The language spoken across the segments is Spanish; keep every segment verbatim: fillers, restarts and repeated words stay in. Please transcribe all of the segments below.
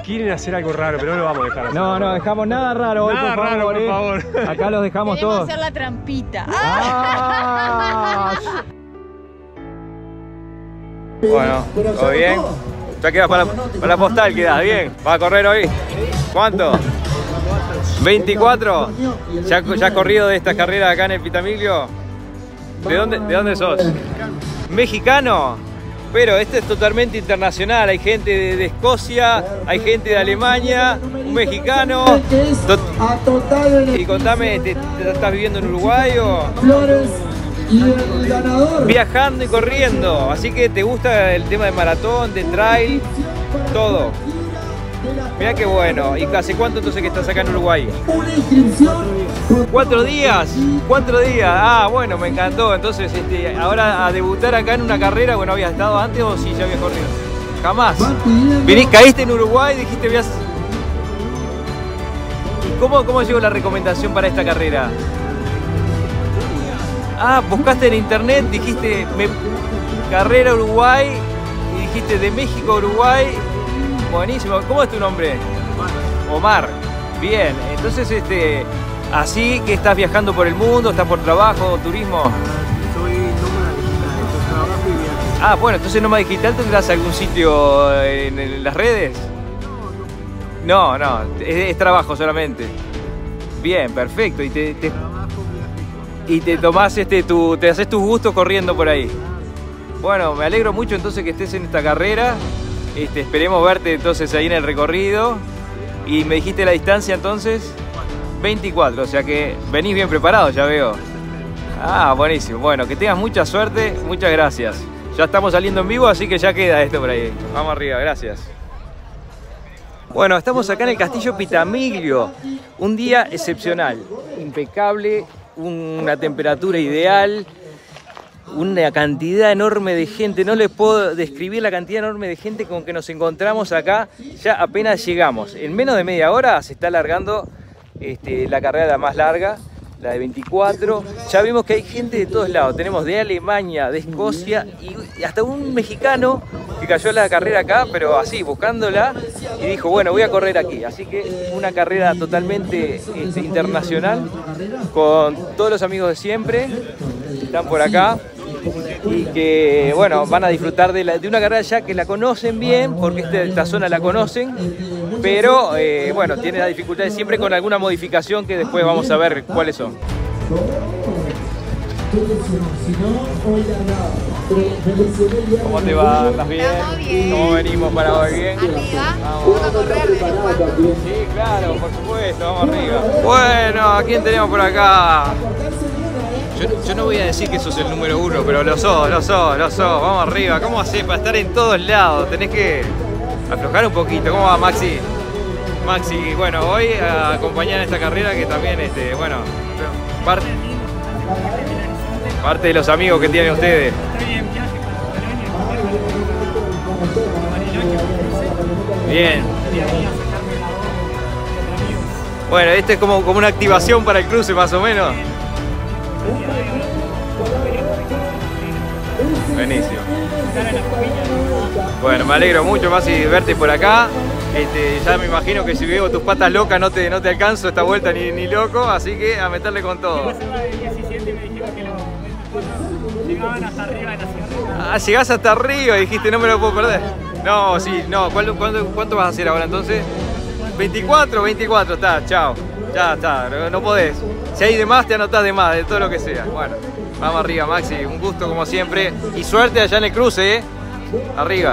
quieren hacer algo raro, pero no lo vamos a dejar hacer. No, no dejamos nada raro hoy, nada por favor. raro, por eh. favor. Acá los dejamos Queremos todos. hacer la trampita. Ah. Bueno, ¿todo bien? Ya quedas para, para la postal, quedas bien. ¿Vas a correr hoy? ¿Cuánto? ¿veinticuatro? ¿Ya, ya has corrido de estas carreras acá en el Pitamiglio? ¿De dónde, ¿De dónde sos? ¿Mexicano? Pero este es totalmente internacional. Hay gente de, de Escocia, hay gente de Alemania, un mexicano. Y contame, ¿te, te estás viviendo en Uruguay o...? Y el ganador. Viajando y corriendo, así que te gusta el tema de maratón, de trail, todo. Mira qué bueno. ¿Y hace cuánto entonces que estás acá en Uruguay? Una inscripción. ¿Cuatro días? ¿Cuatro días? Ah, bueno, me encantó. Entonces, este, ahora a debutar acá en una carrera, bueno, ¿habías estado antes o sí ya habías corrido? Jamás. Vinís, caíste en Uruguay, dijiste, voy a... ¿Y cómo, cómo llegó la recomendación para esta carrera? Ah, buscaste en internet, dijiste me... carrera Uruguay y dijiste de México a Uruguay. Buenísimo. ¿Cómo es tu nombre? Omar. Omar. Bien. Entonces, este, así que estás viajando por el mundo, estás por trabajo, turismo. Soy nómada digital, yo trabajo y viajo. Ah, bueno, entonces nómada digital, ¿tendrás algún sitio en, en las redes? No, no, es, es trabajo solamente. Bien, perfecto. Y te, te... Y te tomás este, tu, te haces tus gustos corriendo por ahí. Bueno, me alegro mucho entonces que estés en esta carrera. Este, esperemos verte entonces ahí en el recorrido. Y me dijiste la distancia entonces, veinticuatro, o sea que venís bien preparado, ya veo. Ah, buenísimo. Bueno, que tengas mucha suerte, muchas gracias. Ya estamos saliendo en vivo, así que ya queda esto por ahí. Vamos arriba, gracias. Bueno, estamos acá en el Castillo Pitamiglio. Un día excepcional, impecable. Una temperatura ideal, una cantidad enorme de gente, no les puedo describir la cantidad enorme de gente con que nos encontramos acá, ya apenas llegamos. En menos de media hora se está alargando este, la carrera más larga, la de veinticuatro. Ya vimos que hay gente de todos lados, tenemos de Alemania, de Escocia y hasta un mexicano que cayó en la carrera acá, pero así, buscándola, y dijo, bueno, voy a correr aquí. Así que una carrera totalmente este, internacional, con todos los amigos de siempre, están por acá, y que, bueno, van a disfrutar de, la, de una carrera ya que la conocen bien, porque este, esta zona la conocen, pero, eh, bueno, tiene las dificultades siempre con alguna modificación que después vamos a ver cuáles son. ¿Cómo te va? ¿Estás bien? bien. ¿Cómo venimos para hoy? ¿Bien? Arriba, Vamos. vamos a correr de cuatro. Sí, claro, por supuesto, vamos arriba. Bueno, ¿a quién tenemos por acá? Yo, yo no voy a decir que sos el número uno, pero lo sos, lo sos, lo sos. Vamos arriba. ¿Cómo hacés para estar en todos lados? Tenés que aflojar un poquito. ¿Cómo va, Maxi? Maxi, bueno, hoy a acompañar en esta carrera que también, este, bueno, parte, parte de los amigos que tienen ustedes. Bien. Bueno, este es como, como una activación para el cruce, más o menos. Buenísimo. Bueno, me alegro mucho, Maxi, de verte por acá. Este, ya me imagino que si veo tus patas locas no te, no te alcanzo esta vuelta ni, ni loco, así que a meterle con todo. Llegaban hasta arriba de la sierra. Ah, llegás hasta arriba y dijiste no me lo puedo perder. No, sí, no, ¿cuánto, cuánto, cuánto vas a hacer ahora entonces? veinticuatro, veinticuatro, está, chao. Ya está, no, no podés. Si hay de más, te anotás de más, de todo lo que sea. Bueno, vamos arriba, Maxi, un gusto como siempre. Y suerte allá en el cruce, ¿eh? Arriba.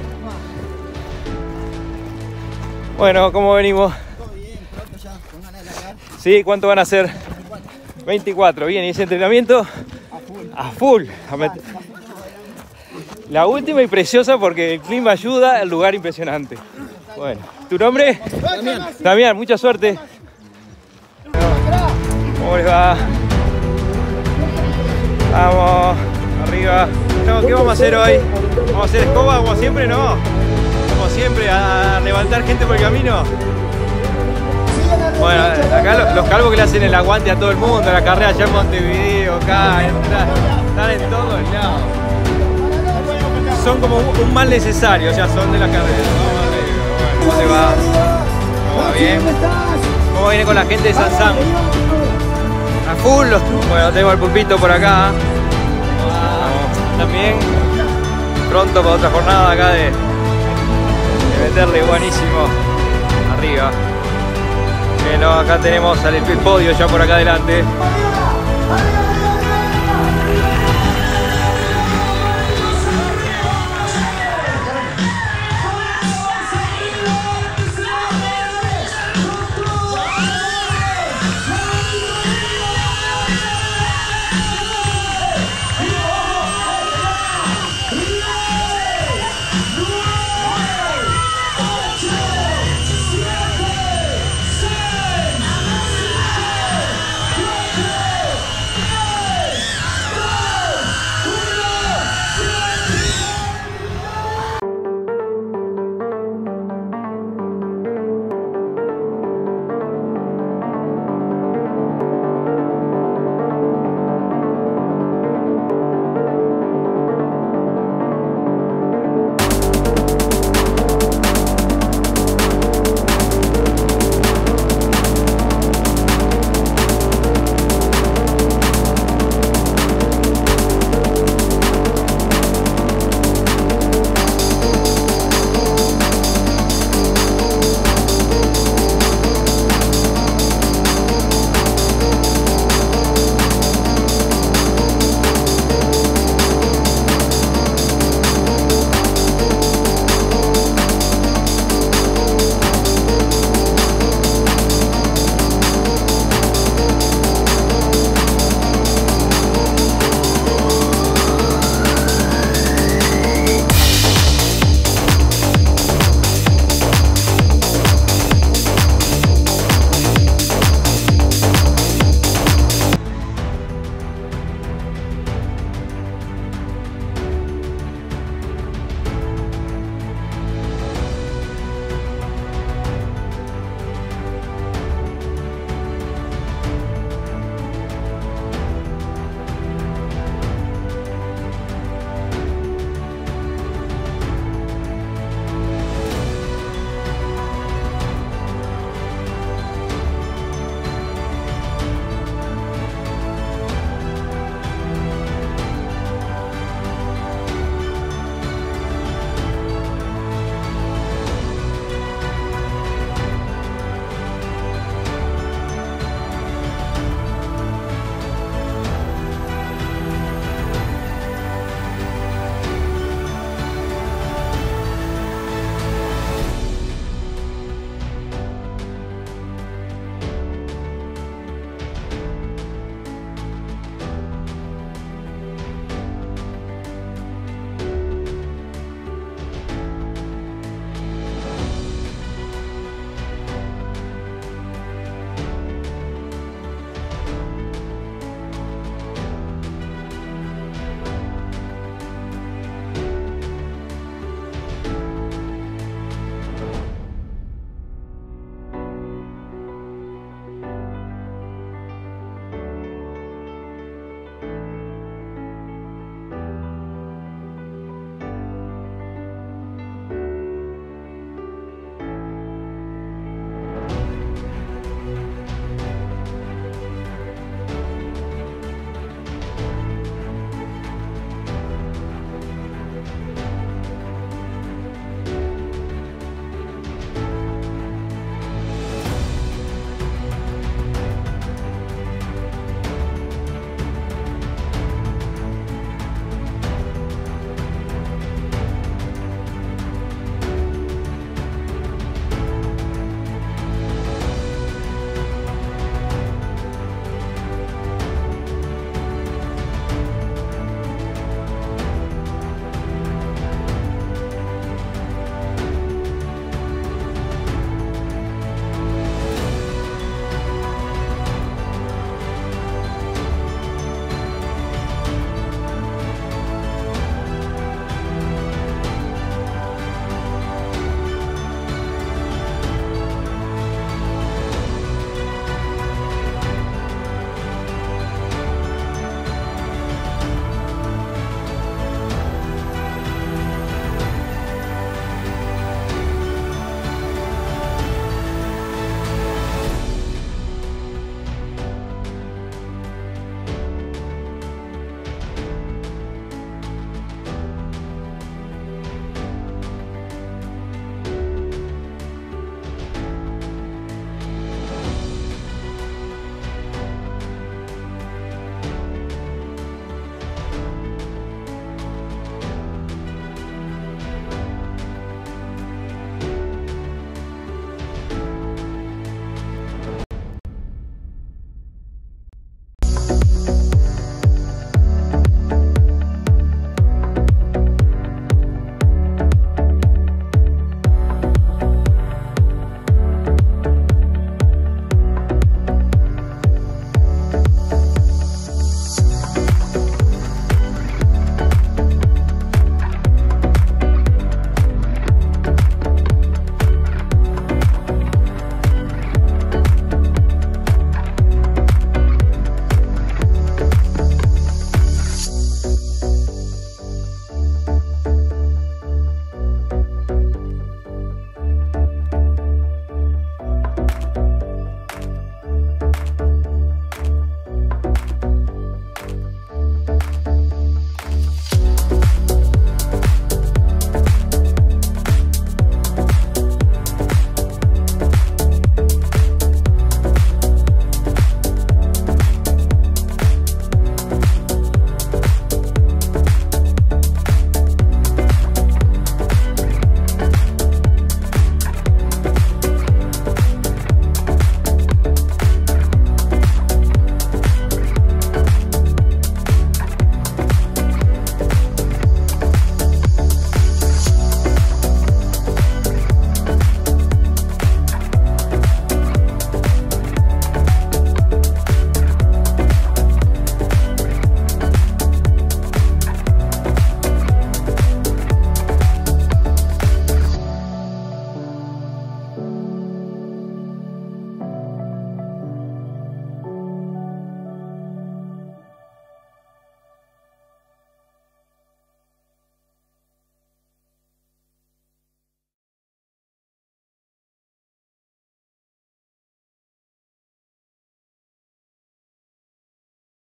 Bueno, ¿cómo venimos? Todo bien, pronto ya, con ganas de largar. Sí, ¿cuánto van a hacer? veinticuatro, bien, ¿y ese entrenamiento? A full. A met... La última y preciosa porque el clima ayuda, el lugar impresionante. Bueno, ¿tu nombre? Damián. Damián, mucha suerte. ¿Cómo les va? Vamos, arriba. No, ¿qué vamos a hacer hoy? ¿Vamos a hacer escoba como siempre? No. Como siempre, a levantar gente por el camino. Bueno, acá los, los calvos que le hacen el aguante a todo el mundo, la carrera allá en Montevideo, acá, están en todos lados. Son como un mal necesario, ya son de la carrera. Vamos arriba, bueno. ¿Cómo te va? ¿Cómo va? Bien. ¿Cómo viene con la gente de Sansán? A full. Bueno, tengo el pulpito por acá. Vamos, también pronto para otra jornada acá de, de meterle buenísimo arriba. Bueno, acá tenemos al el podio ya por acá adelante.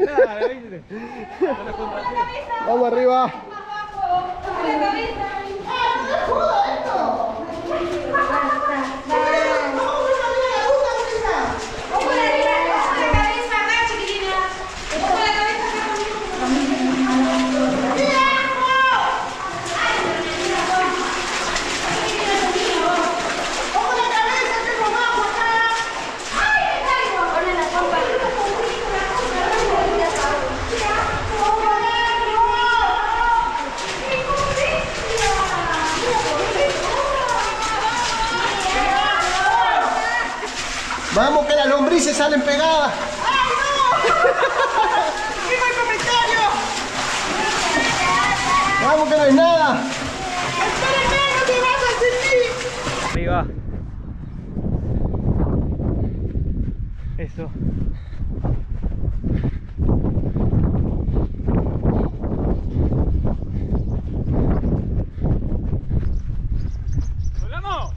Vamos arriba. Vamos que las lombrices salen pegadas. ¡Ay, no! ¡Viva el comentario! Vamos que no es nada. ¡Espérenme, no te vas a sentir! Arriba. Eso. ¡Volamos!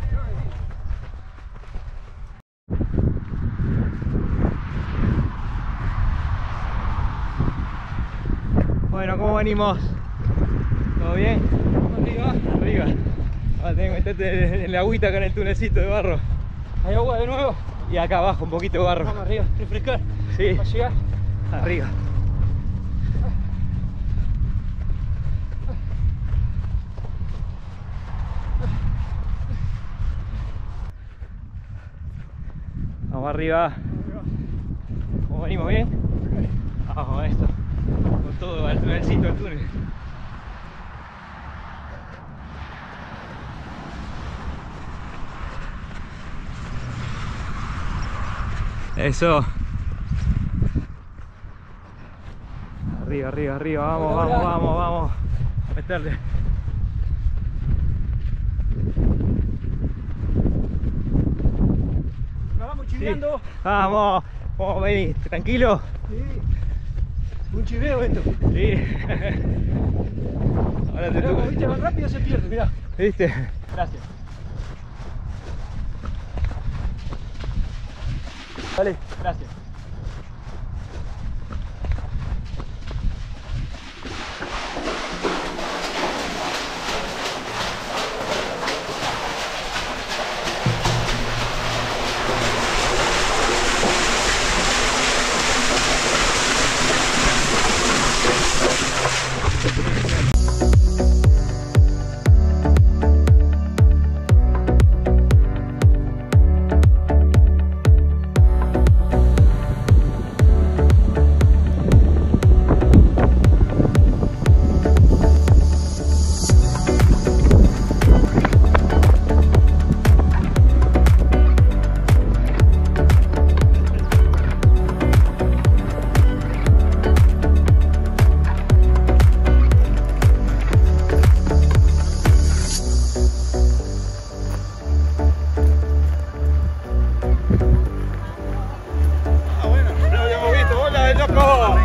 Bueno, ¿cómo venimos? ¿Todo bien? Arriba. Arriba. Ahora tengo que meterte en la agüita acá en el tunecito de barro. ¿Hay agua de nuevo? Y acá abajo un poquito de barro. Vamos arriba, refrescar. Sí. ¿Va a llegar? Arriba. Vamos arriba. ¿Cómo venimos? ¿Bien? Vamos a esto. Con todo al tunelcito del túnel. Eso. Arriba, arriba, arriba. Vamos, vamos, vamos, vamos. A meterle. Nos vamos chiveando. Sí. Vamos. Vamos, vení. ¿Tranquilo? Sí. Un chiveo esto. Sí. Ahora te Mirá, como toca. viste, más rápido se pierde, mirá. ¿Viste? Gracias. Vale, gracias. Ah, bueno, no lo habíamos visto. Hola, loco.